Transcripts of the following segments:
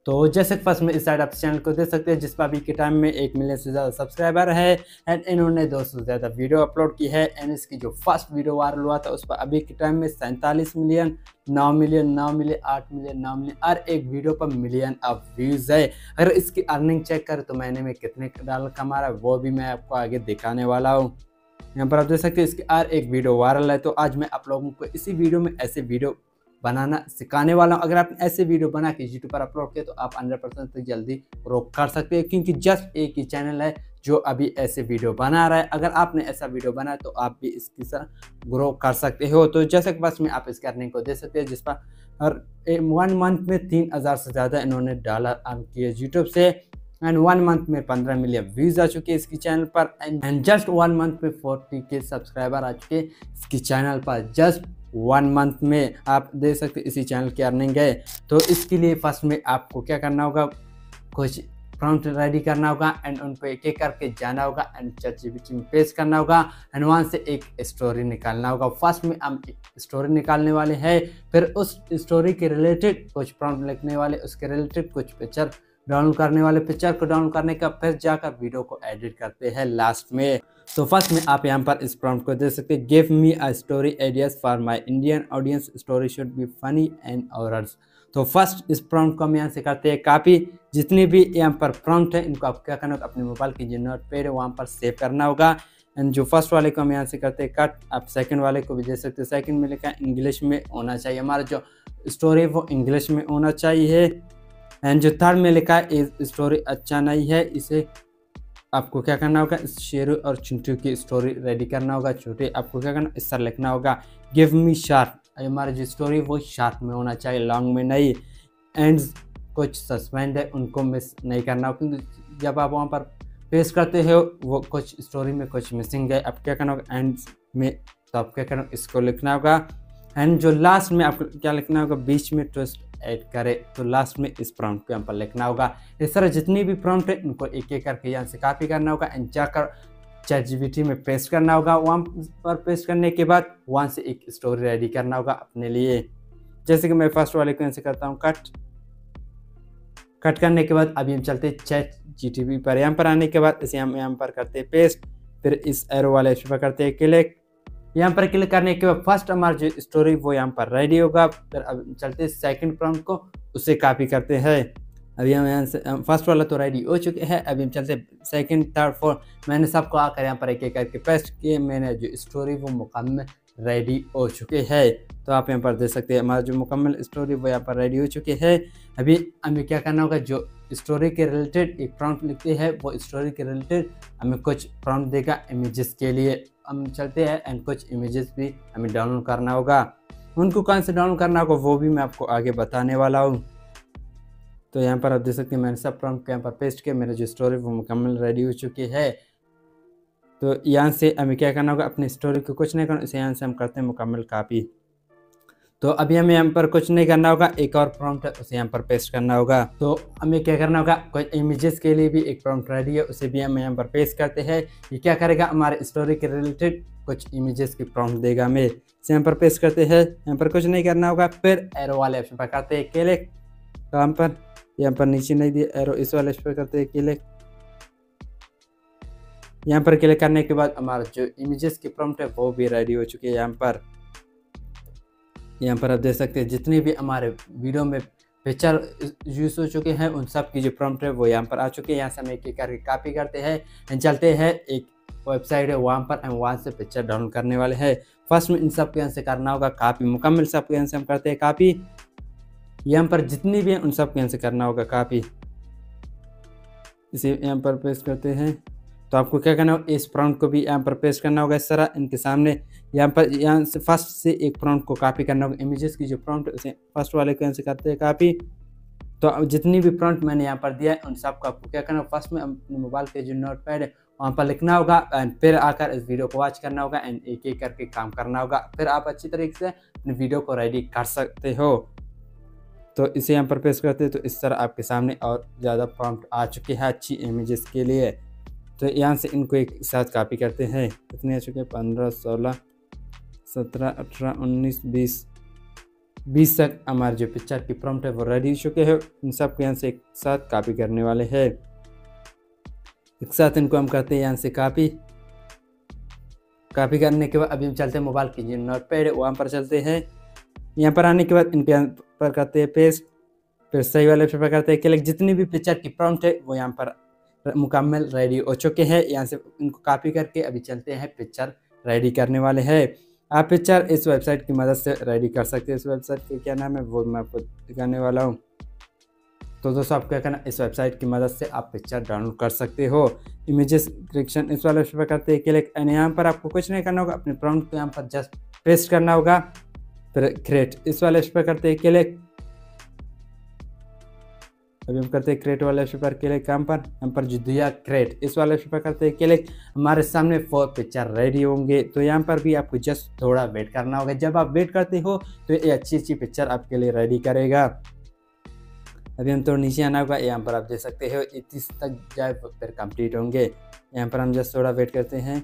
तो जैसे फर्स्ट में इस साइड आप चैनल को देख सकते हैं जिस पर अभी के टाइम में 1 मिलियन से ज़्यादा सब्सक्राइबर है एंड इन्होंने 200 से ज़्यादा वीडियो अपलोड की है एंड इसकी जो फर्स्ट वीडियो वायरल हुआ था उस पर अभी के टाइम में 47 million, 9 million, 9 million, 8 million, 9 million और एक वीडियो पर मिलियन ऑफ व्यूज़ है। अगर इसकी अर्निंग चेक करें तो महीने में कितने डॉलर कमा रहा है वो भी मैं आपको आगे दिखाने वाला हूँ। यहाँ पर आप देख सकते हैं इसकी हर एक वीडियो वायरल है। तो आज मैं आप लोगों को इसी वीडियो में ऐसे वीडियो बनाना सिखाने वाला हूँ। अगर आप ऐसे वीडियो बना के यूट्यूब पर अपलोड किए तो आप 100% तक जल्दी ग्रो कर सकते हैं, क्योंकि जस्ट एक ही चैनल है जो अभी ऐसे वीडियो बना रहा है। अगर आपने ऐसा वीडियो बनाया तो आप भी इसकी तरह ग्रो कर सकते हो। तो जैसे कि बस में आप इस अर्निंग को दे सकते हैं जिस पर हर 1 मंथ में 3000 से ज़्यादा इन्होंने डॉलर अर्न किए यूट्यूब से एंड 1 मंथ में 15 मिलियन व्यूज आ चुके हैं इसकी चैनल पर एंड जस्ट 1 मंथ में 40 के सब्सक्राइबर आ चुके इसकी चैनल पर। जस्ट 1 मंथ में आप देख सकते इसी चैनल की अर्निंग है। तो इसके लिए फर्स्ट में आपको क्या करना होगा, कुछ प्रॉम्प्ट रेडी करना होगा एंड उन पर एक एक करके जाना होगा एंड ChatGPT में पेस्ट करना होगा एंड वहाँ से एक स्टोरी निकालना होगा। फर्स्ट में हम एक स्टोरी निकालने वाले हैं, फिर उस स्टोरी के रिलेटेड कुछ प्रॉम्प्ट लिखने वाले, उसके रिलेटेड कुछ पिक्चर डाउनलोड करने वाले, पिक्चर को डाउनलोड करने का फिर जाकर वीडियो को एडिट करते हैं लास्ट में। तो फर्स्ट में आप यहाँ पर इस प्रॉम्प्ट को दे सकते हैं, give me a story ideas for my Indian audience, story should be funny and horrors. तो फर्स्ट इस प्रॉम्प्ट को हम यहाँ से करते हैं कॉपी। जितनी भी यहाँ पर प्रॉम्प्ट है इनको आप क्या करना होगा, अपने मोबाइल की जो नोटपैड है वहाँ पर सेव करना होगा एंड जो फर्स्ट वाले को हम यहाँ से करते हैं कट। आप सेकंड वाले को भी दे सकते हैं, सेकंड में लिखा इंग्लिश में होना चाहिए, हमारा जो स्टोरी है वो इंग्लिश में होना चाहिए एंड जो थर्ड में लिखा है स्टोरी अच्छा नहीं है, इसे आपको क्या करना होगा, शेरू और चिंटू की स्टोरी रेडी करना होगा। छोटे आपको क्या करना, इस तरह लिखना होगा गिव मी शार्प, हमारी जो स्टोरी वो शार्प में होना चाहिए, लॉन्ग में नहीं। एंड कुछ सस्पेंड है उनको मिस नहीं करना होगा, क्योंकि जब आप वहाँ पर पेस्ट करते हो वो कुछ स्टोरी में कुछ मिसिंग है। आप क्या करना होगा एंड में, तो आप क्या करना इसको लिखना होगा एंड जो लास्ट में आपको क्या लिखना होगा, बीच में ट्विस्ट ऐड करे, तो लास्ट में इस प्रॉम्प्ट को यहाँ पर लिखना होगा। इस तरह जितनी भी प्रॉम्प्ट है इनको एक एक करके यहाँ से कॉपी करना होगा एंड जाकर ChatGPT में पेस्ट करना होगा। वहाँ पर पेस्ट करने के बाद वहाँ से एक स्टोरी रेडी करना होगा अपने लिए। जैसे कि मैं फर्स्ट वाले को यहाँ से करता हूँ कट करने के बाद अभी हम चलते ChatGPT पर। यहाँ पर आने के बाद इसे हम यहाँ पर करते हैं पेस्ट, फिर इस एरो वाले पर करते हैं क्लिक। यहाँ पर क्लिक करने के बाद फर्स्ट हमारा जो स्टोरी वो यहाँ पर रेडी होगा। फिर अब चलते हैं सेकंड प्रॉम्प्ट को, उसे कॉपी करते हैं। अभी हम यहाँ से फर्स्ट वाला तो रेडी हो चुके हैं, अभी हम चलते सेकंड, थर्ड, फोर्थ, मैंने सबको आकर यहाँ पर एक एक करके पेस्ट किए। मैंने जो स्टोरी वो मुकम्मल रेडी हो चुके हैं। तो आप यहाँ पर देख सकते हैं हमारा जो मुकम्मल स्टोरी वो यहाँ पर रेडी हो चुके हैं। अभी हमें क्या करना होगा, जो स्टोरी के रिलेटेड एक प्रॉम्प्ट लिखते हैं वो स्टोरी के रिलेटेड हमें कुछ प्रॉम्प्ट देगा इमेजेस के लिए। हम चलते हैं एंड कुछ इमेजेस भी हमें डाउनलोड करना होगा। उनको कौन से डाउनलोड करना होगा वो भी मैं आपको आगे बताने वाला हूँ। तो यहाँ पर आप देख सकते हैं मैंने सब प्रॉम्प्ट को यहाँ पर पेस्ट किया, मेरा जो स्टोरी वो मुकम्मल रेडी हो चुकी है। तो यहाँ से हमें क्या करना होगा, अपनी स्टोरी को कुछ नहीं करना, इसे यहाँ से हम करते हैं मुकम्मल कॉपी। तो अभी हमें यहाँ पर कुछ नहीं करना होगा, एक और प्रॉम्प्ट है उसे यहाँ पर पेस्ट करना होगा। तो हमें क्या करना होगा, कुछ इमेजेस के लिए भी एक प्रॉम्प्ट रेडी है, उसे भी हम यहाँ पर पेस्ट करते हैं। ये क्या करेगा, हमारे स्टोरी के रिलेटेड कुछ इमेजेस की प्रॉम्प्ट देगा हमें। इसे यहाँ पर पेस्ट करते हैं, यहाँ पर कुछ नहीं करना होगा। फिर एरो वाले ऑप्शन पर करते हैं क्लिक, तो यहाँ पर नीचे नहीं दिया एरो, इस वाले पर करते हैं क्लिक। यहाँ पर क्लिक करने के बाद हमारा जो इमेजेस की प्रॉम्प्ट है वो भी रेडी हो चुकी है। यहाँ पर आप देख सकते हैं जितने भी हमारे वीडियो में पिक्चर यूज हो चुके हैं उन सब की जो प्रॉम्प्ट है वो यहाँ पर आ चुके हैं। यहाँ से हम एक एक करके कॉपी करते हैं, चलते हैं एक वेबसाइट है वहाँ पर, हम वहाँ से पिक्चर डाउनलोड करने वाले हैं। फर्स्ट में इन सब के यहाँ से करना होगा कॉपी, मुकम्मल सब के यहाँ से हम करते हैं कॉपी। यहाँ पर जितनी भी हैं उन सब के यहाँ से करना होगा कॉपी, इसे यहाँ पर पेस्ट करते हैं। तो आपको क्या करना होगा, इस प्रॉम्प्ट को भी यहाँ पर पेस्ट करना होगा इस तरह इनके सामने। यहाँ से फर्स्ट से एक प्रॉम्प्ट को कॉपी करना होगा, इमेजेस की जो प्रॉम्प्ट है उसे फर्स्ट वाले को यहाँ से करते हैं कॉपी। तो जितनी भी प्रॉम्प्ट मैंने यहाँ पर दिया है उन सब को आपको क्या करना होगा, फर्स्ट में अपने मोबाइल के जो नोटपैड है वहाँ पर लिखना होगा एंड फिर आकर इस वीडियो को वॉच करना होगा एंड एक एक करके काम करना होगा। फिर आप अच्छी तरीके से अपनी वीडियो को रेडी कर सकते हो। तो इसे यहाँ पर पेस्ट करते हैं तो इस तरह आपके सामने और ज़्यादा प्रॉम्प्ट आ चुके हैं अच्छी इमेजेस के लिए। तो यहाँ से इनको एक साथ कॉपी करते हैं। कितने आ चुके हैं, 15, 16, 17, 18, 19, 20, 20 तक हमारे जो पिक्चर की प्रॉम्प्ट है वो रेडी हो चुके हैं। इन सब को यहाँ से एक साथ कॉपी करने वाले हैं। एक साथ इनको हम करते हैं यहाँ से कॉपी करने के बाद अभी हम चलते हैं मोबाइल की जो नोटपैड है वहाँ पर चलते हैं। यहाँ पर आने के बाद इनके यहाँ पर करते हैं पेस्ट, फिर सही वाले ऑप्शन पर करते हैं क्लिक। जितनी भी पिक्चर की प्रॉम्प्ट है वो यहाँ पर मुकम्मल रेडी हो चुके हैं। यहाँ से इनको कॉपी करके अभी चलते हैं पिक्चर रेडी करने वाले हैं। आप पिक्चर इस वेबसाइट की मदद से रेडी कर सकते हैं। इस वेबसाइट का क्या नाम है वो मैं आपको दिखाने वाला हूँ। तो दोस्तों आप क्या करना, इस वेबसाइट की मदद से आप पिक्चर डाउनलोड कर सकते हो। इमेजेस क्रिएशन इस वाले ऑप्शन पर करते हैं क्लिक, एंड यहाँ पर आपको कुछ नहीं करना होगा, अपने प्रॉम्प्ट को यहाँ पर जस्ट पेस्ट करना होगा। फिर क्रिएट इस वाले ऑप्शन पर करते हैं क्लिक। अभी हम करते हैं क्रिएट वाले ऑप्शन पर क्लिक। यहाँ पर जो दिया क्रिएट इस वाले ऑप्शन पर करते हैं क्लिक। हमारे सामने 4 पिक्चर रेडी होंगे। तो यहाँ पर भी आपको जस्ट थोड़ा वेट करना होगा। जब आप वेट करते हो तो ये अच्छी पिक्चर आपके लिए रेडी करेगा। अभी हम थोड़ा नीचे आना होगा। यहाँ पर आप देख सकते हो 30 तक जाए फिर कंप्लीट होंगे। यहाँ पर हम जस्ट थोड़ा वेट करते हैं।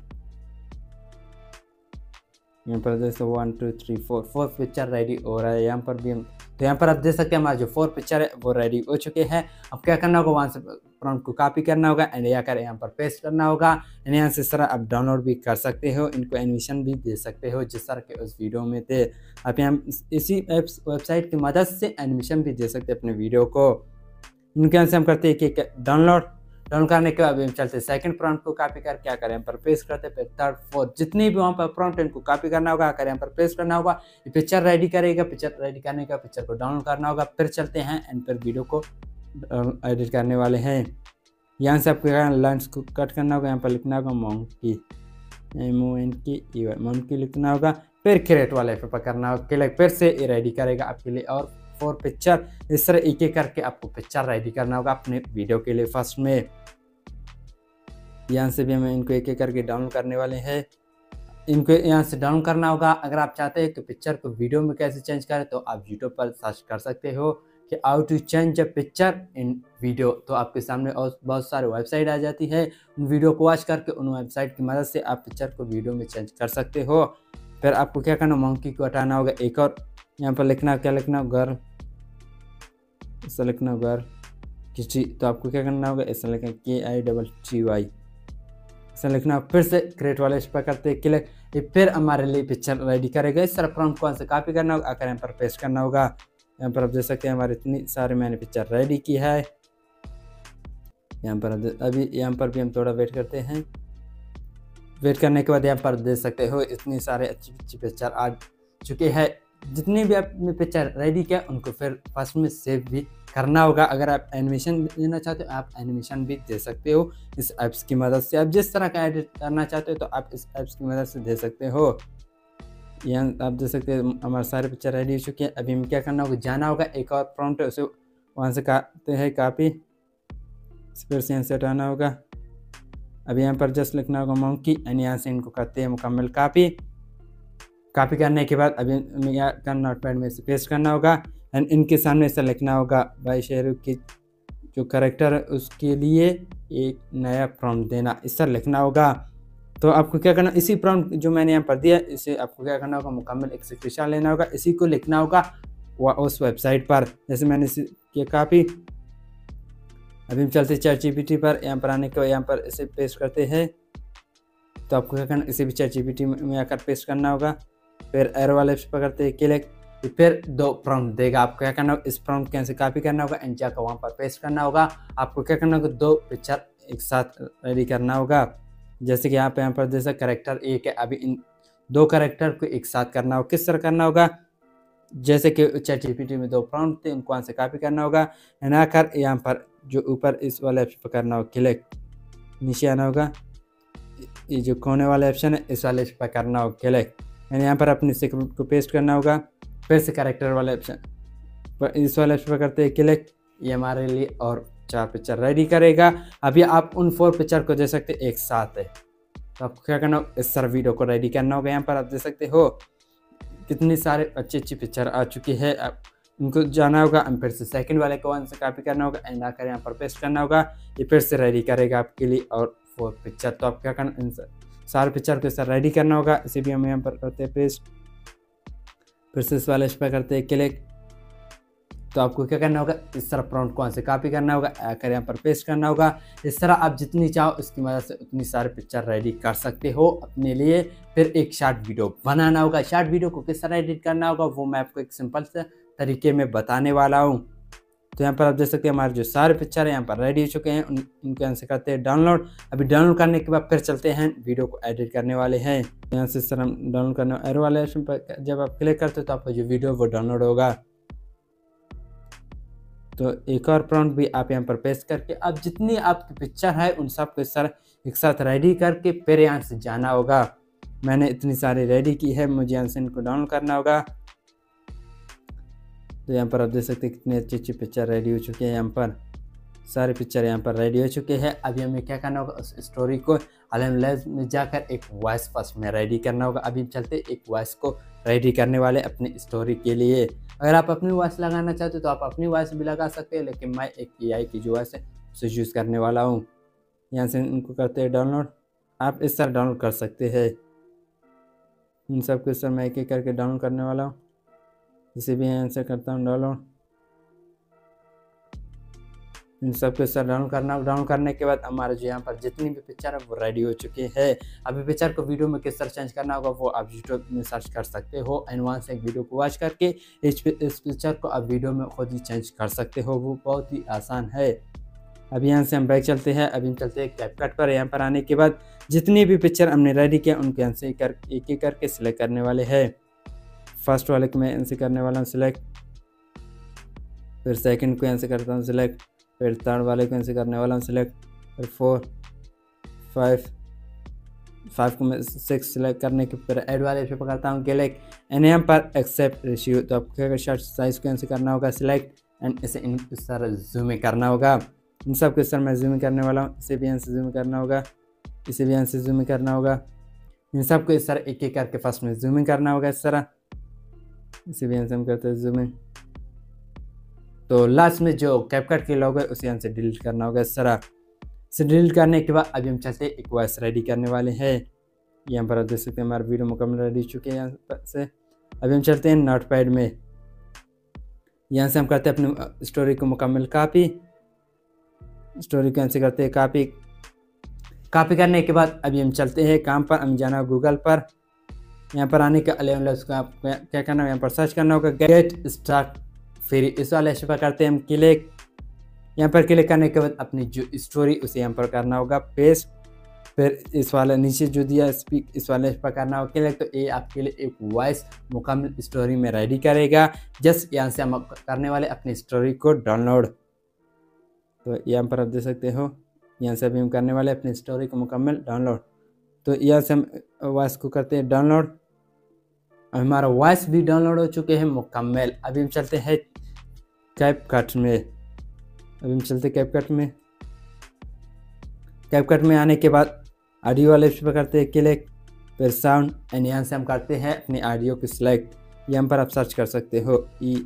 यहाँ पर जैसे 1 2 3 4 पिक्चर रेडी हो रहा है। यहाँ पर भी हम तो यहाँ पर आप देख सकते हैं हमारे जो 4 पिक्चर है वो रेडी हो चुके हैं। अब क्या करना होगा, वहाँ से प्रॉम्प्ट को कॉपी करना होगा एंड यहाँ पर पेस्ट करना होगा। एंड यहाँ से इस तरह आप डाउनलोड भी कर सकते हो, इनको एनिमेशन भी दे सकते हो जिस तरह के उस वीडियो में थे। आप यहाँ इसी वेबसाइट की मदद से एनिमेशन भी दे सकते हैं अपने वीडियो को। इनके यहाँ से हम करते हैं कि डाउनलोड करने के बाद हम चलते हैं सेकंड प्रॉम्प्ट को कॉपी कर क्या करें, यहाँ पर पेस्ट करते हैं। फिर थर्ड फोर्थ जितनी भी वहाँ पर प्रॉम्प्ट इनको कॉपी करना होगा, आकर यहाँ पर पेस्ट करना होगा। ये पिक्चर रेडी करेगा। पिक्चर रेडी करने का पिक्चर को डाउनलोड करना होगा। फिर चलते हैं एंड फिर वीडियो को एडिट करने वाले हैं। यहाँ से आपको लाइन्स को कट करना होगा। यहाँ पर लिखना होगा मोंकी मोंकी लिखना होगा। फिर क्रिएट वाले पर करना होगा क्लिक। फिर से ये रेडी करेगा आपके लिए और 4 पिक्चर। इस तरह एक एक करके आपको पिक्चर रेडी करना होगा अपने वीडियो के लिए। फर्स्ट में यहाँ से भी हमें इनको एक एक करके डाउनलोड करने वाले हैं। इनको यहाँ से डाउनलोड करना होगा। अगर आप चाहते हैं कि पिक्चर को वीडियो में कैसे चेंज करें तो आप यूट्यूब पर सर्च कर सकते हो कि how to change a picture in video. तो आपके सामने और बहुत सारे वेबसाइट आ जाती है। उन वीडियो को वॉच करके उन वेबसाइट की मदद से आप पिक्चर को वीडियो में चेंज कर सकते हो। फिर आपको क्या करना, मंकी को हटाना होगा। एक और यहाँ पर लिखना, क्या लिखना, घर, ऐसा लिखना घर किसी। तो आपको क्या करना होगा, ऐसा लिखना KITTY ऐसा लिखना। फिर से क्रिएट वाले इस पर करते हैं क्लिक। ये फिर हमारे लिए पिक्चर रेडी करेगा। इस तरह प्रॉम्प्ट को से कॉपी करना होगा, आकर यहाँ पर पेस्ट करना होगा। यहाँ पर आप देख सकते हैं हमारे इतनी सारे मैंने पिक्चर रेडी की है। यहाँ पर अभी यहाँ पर भी हम थोड़ा वेट करते हैं। वेट करने के बाद यहाँ पर देख सकते हो इतनी सारे अच्छी पिक्चर आ चुके हैं। जितने भी आपने पिक्चर रेडी किया उनको फिर फर्स्ट में सेव भी करना होगा। अगर आप एनिमेशन देना चाहते हो आप एनिमेशन भी दे सकते हो इस ऐप्स की मदद से। आप जिस तरह का एडिट करना चाहते हो तो आप इस ऐप्स की मदद से दे सकते हो। यहाँ आप देख सकते हैं हमारे सारे पिक्चर रेडी हो चुके हैं। अभी हमें क्या करना होगा, जाना होगा एक और प्रॉम्प्ट है उसे वहाँ से करते हैं कॉपी। फिर से यहाँ से हटाना होगा। अभी यहाँ पर जस्ट लिखना होगा मंकी एंड यहाँ से इनको करते हैं मुकम्मल कॉपी करने के बाद अभी नोटपैड में से पेस्ट करना होगा एंड इनके सामने ऐसा लिखना होगा भाई शाहरुख की जो कैरेक्टर है उसके लिए एक नया प्रॉम्प्ट देना, इस तरह लिखना होगा। तो आपको क्या करना, इसी प्रॉम्प्ट जो मैंने यहाँ पर दिया इसे आपको क्या करना होगा, मुकम्मल एक स्क्रीनशॉट लेना होगा। इसी को लिखना होगा उस वेबसाइट पर, जैसे मैंने इसे किया कॉपी। अभी हम चलते ChatGPT पर। यहाँ पर आने के बाद यहाँ पर इसे पेस्ट करते हैं। तो आपको क्या करना, इसे भी ChatGPT में आकर पेस्ट करना होगा। फिर एरो वाले पर करते हैं क्लिक। फिर 2 प्रॉम्प्ट देगा। आपको क्या करना होगा, इस प्रॉम्प्ट के से कॉपी करना होगा एंड जाकर वहाँ पर पेस्ट करना होगा। आपको क्या करना होगा, 2 पिक्चर एक साथ रेडी करना होगा। जैसे कि यहाँ पर जैसा कैरेक्टर एक है, अभी इन 2 कैरेक्टर को एक साथ करना होगा। किस तरह करना होगा, जैसे कि ChatGPT में 2 प्रॉम्प्ट थे उनको वहाँ से कॉपी करना होगा एंड आकर यहाँ पर जो ऊपर इस वाले ऑप्शन पर करना होगा क्लिक। नीचे आना होगा, ये जो कोने वाला ऑप्शन है इस वाले पर करना होगा क्लिक एंड यहाँ पर अपने स्क्रिप्ट को पेस्ट करना होगा। फिर से कैरेक्टर वाले ऑप्शन पर इस वाले ऑप्शन पर करते हैं क्लिक। ये हमारे लिए और 4 पिक्चर रेडी करेगा। अभी आप उन 4 पिक्चर को दे सकते एक साथ है। तो आपको क्या करना होगा, इस तरह वीडियो को रेडी करना होगा। यहाँ पर आप देख सकते हो कितनी सारे अच्छी पिक्चर आ चुकी है। अब इनको जाना होगा, फिर से सेकंड वाले को वन से कॉपी करना होगा एंड आकर यहाँ पर पेस्ट करना होगा। ये फिर से रेडी करेगा आपके लिए और 4 पिक्चर। तो आप क्या करना, इन सारे पिक्चर को इस तरह रेडी करना होगा। इसे भी हम यहाँ पर करते हैं पेस्ट। फिर से इस वाले इस पर करते हैं क्लिक। तो आपको क्या करना होगा, इस तरह प्रॉम्प्ट को से कॉपी करना होगा, आकर यहाँ पर पेस्ट करना होगा। इस तरह आप जितनी चाहो इसकी मदद से उतनी सारी पिक्चर रेडी कर सकते हो अपने लिए। फिर एक शॉर्ट वीडियो बनाना होगा। शॉर्ट वीडियो को किस तरह एडिट करना होगा वो मैं आपको एक सिंपल से तरीके में बताने वाला हूँ। तो यहाँ पर आप देख सकते हैं हमारे जो सारे पिक्चर है यहाँ पर रेडी हो चुके हैं, उनके यहाँ से करते हैं डाउनलोड। अभी डाउनलोड करने के बाद फिर चलते हैं वीडियो को एडिट करने वाले हैं। यहाँ से इस तरह डाउनलोड करने एरो वाले ऑप्शन पर जब आप क्लिक करते हो तो आपका जो वीडियो वो डाउनलोड होगा। तो एक और प्रॉम्प्ट भी आप यहाँ पर पेस्ट करके अब जितनी आपकी पिक्चर है उन सब को इस तरह एक साथ रेडी करके फिर यहाँ से जाना होगा। मैंने इतनी सारी रेडी की है, मुझे यहाँ से इनको डाउनलोड करना होगा। तो यहाँ पर आप देख सकते हैं कितनी अच्छी अच्छी पिक्चर रेडी हो चुकी है। यहाँ पर सारे पिक्चर यहाँ पर रेडी हो चुके हैं। अभी हमें क्या करना होगा, उस स्टोरी को अलग में जाकर एक वॉइस फर्स्ट में रेडी करना होगा। अभी चलते एक वॉइस को रेडी करने वाले अपनी स्टोरी के लिए। अगर आप अपनी वॉइस लगाना चाहते हो तो आप अपनी वॉइस भी लगा सकते हैं, लेकिन मैं एक AI की जो वॉइस है उसे यूज़ करने वाला हूँ। यहाँ से इनको करते हैं डाउनलोड। आप इस तरह डाउनलोड कर सकते हैं। इन सबको इस तरह मैं एक एक करके डाउनलोड करने वाला हूँ। इसे भी यहाँ से करता हूँ डाउनलोड। इन सबको इस तरह डाउनलोड करने के बाद हमारे जो यहाँ पर जितनी भी पिक्चर है वो रेडी हो चुके हैं। अभी पिक्चर को वीडियो में किस तरह चेंज करना होगा वो आप यूट्यूब में सर्च कर सकते हो। एडवांस एक वीडियो को वॉच करके इस पिक्चर को आप वीडियो में खुद ही चेंज कर सकते हो, वो बहुत ही आसान है। अभी यहाँ से हम बैक चलते हैं। अभी हम चलते हैं कैपकट पर। यहाँ पर आने के बाद जितनी भी पिक्चर हमने रेडी किया उनके यहाँ से एक एक करके सिलेक्ट करने वाले हैं। फर्स्ट वाले को मैं यहाँ से करने वाला हूँ सिलेक्ट, फिर सेकंड को यहाँ से करता हूँ सिलेक्ट, फिर थर्ड वाले को यहाँ से करने वाला हूँ सिलेक्ट, फिर 4 5 को मैं 6 सिलेक्ट करने के फिर ऐड वाले पे पकड़ता हूँ क्लिक एंड यहाँ पर एक्सेप्ट रेशियो। तो आपको क्या शॉर्ट साइज को यहाँ से करना होगा सिलेक्ट एंड इसे इस तरह जूम करना होगा। इन सब को इस तरह मैं जूम करने वाला हूँ। इसे भी यहाँ से जूम करना होगा, इसे भी यहाँ से जूम करना होगा। इन सब को इस तरह एक एक करके फर्स्ट में जूमिंग करना होगा इस तरह। इसे भी यहाँ से हम करते हैं जूमिंग। तो लास्ट में जो कैपकट के लोगो है उसे यहाँ से डिलीट करना होगा इस तरह। इसे डिलीट करने के बाद अभी हम चलते एक वॉइस रेडी करने वाले हैं। यहाँ पर आप देख सकते हैं हमारा वीडियो मुकम्मल रेडी हो चुके हैं। यहाँ पर से अभी हम चलते हैं नोटपैड में। यहाँ से हम करते हैं अपनी स्टोरी को मुकम्मल कॉपी। स्टोरी को यहाँ से करते हैं कॉपी करने के बाद अभी हम चलते हैं काम पर। हम जाना गूगल पर। यहाँ पर आने के अलावा उसको आप क्या करना है, यहाँ पर सर्च करना होगा गेट स्टार्ट फ्री। इस वाले ऐसे पर करते हैं हम क्लिक। यहाँ पर क्लिक करने के बाद अपनी जो स्टोरी उसे यहाँ पर करना होगा पेस्ट। फिर इस वाले नीचे जो दिया स्पीक इस वाले पर करना होगा क्लिक। तो ये आपके लिए एक वॉइस मुकम्मल स्टोरी में रेडी करेगा। जस्ट यहाँ से हम करने वाले अपनी स्टोरी को डाउनलोड। तो यहाँ पर आप देख सकते हो, यहाँ से अभी हम करने वाले अपनी स्टोरी को मुकम्मल डाउनलोड। तो यहाँ से हम वॉइस को करते हैं डाउनलोड। हमारा वॉइस भी डाउनलोड हो चुके हैं मुकम्मल। अभी हम चलते हैं कैपकट में। कैपकट में आने के बाद ऑडियो वाले पर करते हैं क्लिक, फिर साउंड एंड यहाँ से हम करते हैं अपनी ऑडियो को सिलेक्ट। यहाँ पर आप सर्च कर सकते हो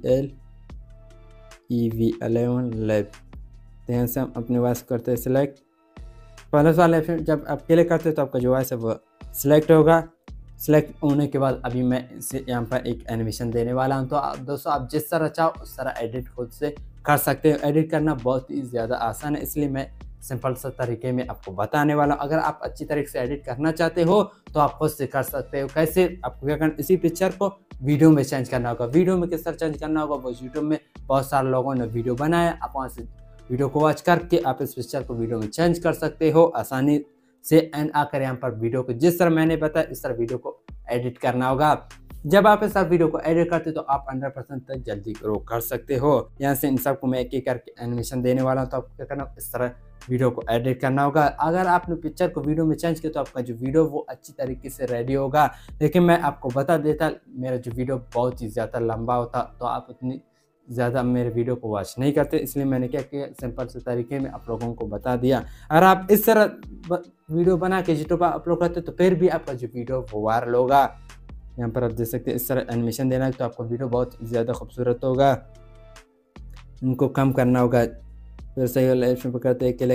ELEV11 लैब। तो यहाँ से हम अपनी वॉइस करते हैं सिलेक्ट। पहले वाले जब आप क्लिक करते हो तो आपका जो वॉइस है वो सिलेक्ट होगा। सिलेक्ट होने के बाद अभी मैं इसे यहाँ पर एक एनिमेशन देने वाला हूँ। तो दोस्तों आप जिस तरह चाहो उस तरह एडिट खुद से कर सकते हो। एडिट करना बहुत ही ज़्यादा आसान है, इसलिए मैं सिंपल सा तरीके में आपको बताने वाला हूँ। अगर आप अच्छी तरीके से एडिट करना चाहते हो तो आप खुद से कर सकते हो। कैसे, आपको क्या करना, इसी पिक्चर को वीडियो में चेंज करना होगा। वीडियो में किस तरह चेंज करना होगा वो यूट्यूब में बहुत सारे लोगों ने वीडियो बनाया। आप वहाँ से वीडियो को वॉच करके आप इस पिक्चर को वीडियो में चेंज कर सकते हो आसानी से। एंड आकर यहाँ पर वीडियो को जिस तरह मैंने बताया इस तरह वीडियो को एडिट करना होगा। जब आप इस तरह वीडियो को एडिट करते हो तो आप 100% तक जल्दी ग्रो कर सकते हो। यहाँ से इन सबको मैं एक एक करके एनिमेशन देने वाला हूँ। तो आपको क्या करना, इस तरह वीडियो को एडिट करना होगा। अगर आपने पिक्चर को वीडियो में चेंज किया तो आपका जो वीडियो वो अच्छी तरीके से रेडी होगा। लेकिन मैं आपको बता देता, मेरा जो वीडियो बहुत ही ज़्यादा लंबा होता तो आप उतनी ज़्यादा मेरे वीडियो को वॉच नहीं करते, इसलिए मैंने क्या किया, सिंपल से तरीके में आप लोगों को बता दिया। अगर आप इस तरह वीडियो बना के यूट्यूब पर अपलोड करते तो फिर भी आपका जो वीडियो वो वायरल होगा। यहाँ पर आप देख सकते हैं इस तरह एनिमेशन देना है तो आपका वीडियो बहुत ज़्यादा खूबसूरत होगा। इनको कम करना होगा, फिर सही वाला ऑप्शन पर करते हैं क्लिक।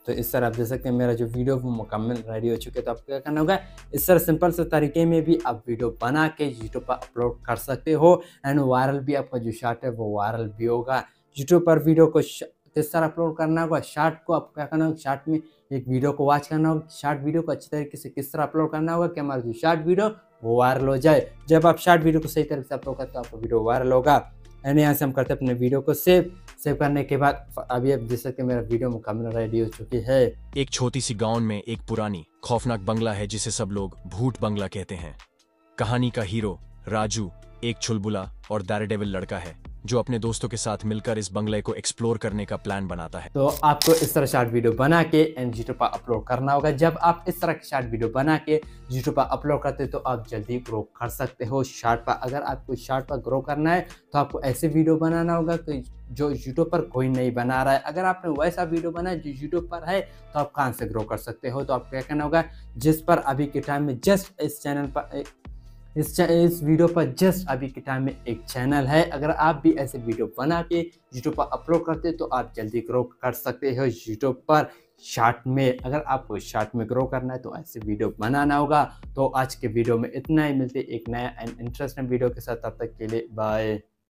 तो इस तरह आप देख सकते हैं मेरा जो वीडियो वो मुकम्मल रेडी हो चुके। तो आपको क्या करना होगा, इस तरह सिंपल से तरीके में भी आप वीडियो बना के यूट्यूब पर अपलोड कर सकते हो एंड वायरल भी, आपका जो शॉर्ट है वो वायरल भी होगा। यूट्यूब पर वीडियो को किस तरह अपलोड करना होगा, शॉर्ट को आपको क्या करना होगा, शॉर्ट में एक वीडियो को वॉच करना होगा, शॉर्ट वीडियो को अच्छी तरीके से किस तरह अपलोड करना होगा कि हमारा जो शॉर्ट वीडियो वो वायरल हो जाए। जब आप शॉर्ट वीडियो को सही तरीके से अपलोड करते हो तो आपका वीडियो वायरल होगा। एंड यहाँ से हम करते हैं अपने वीडियो को सेव करने के बाद अभी आप देख सकते हैं मेरा वीडियो मुकम्मल रेडी हो चुकी है। एक छोटी सी गांव में एक पुरानी खौफनाक बंगला है जिसे सब लोग भूत बंगला कहते हैं। कहानी का हीरो राजू एक चुलबुला और डेयरडेविल लड़का है जो अपने दोस्तों के साथ मिलकर इस बंगले को एक्सप्लोर करने का प्लान बनाता है। तो आपको इस तरह शॉर्ट वीडियो बना के यूट्यूब पर अपलोड करना होगा। जब आप इस तरह की शॉर्ट वीडियो बना के यूट्यूब पर अपलोड करते हो तो आप जल्दी ग्रो कर सकते हो शॉर्ट पर। अगर आपको शॉर्ट पर ग्रो करना है तो आपको ऐसे वीडियो बनाना होगा कि जो यूट्यूब पर कोई नहीं बना रहा है। अगर आपने वैसा वीडियो बनाया जो यूट्यूब पर है तो आप कहाँ से ग्रो कर सकते हो। तो आपको क्या करना होगा, जिस पर अभी के टाइम में जस्ट इस चैनल पर इस वीडियो पर जस्ट अभी के टाइम में एक चैनल है। अगर आप भी ऐसे वीडियो बना के यूट्यूब पर अपलोड करते तो आप जल्दी ग्रो कर सकते हो यूट्यूब पर शॉर्ट में। अगर आपको शॉर्ट में ग्रो करना है तो ऐसे वीडियो बनाना होगा। तो आज के वीडियो में इतना ही, मिलते एक नया एंड इंटरेस्टिंग वीडियो के साथ, तब तक के लिए बाय।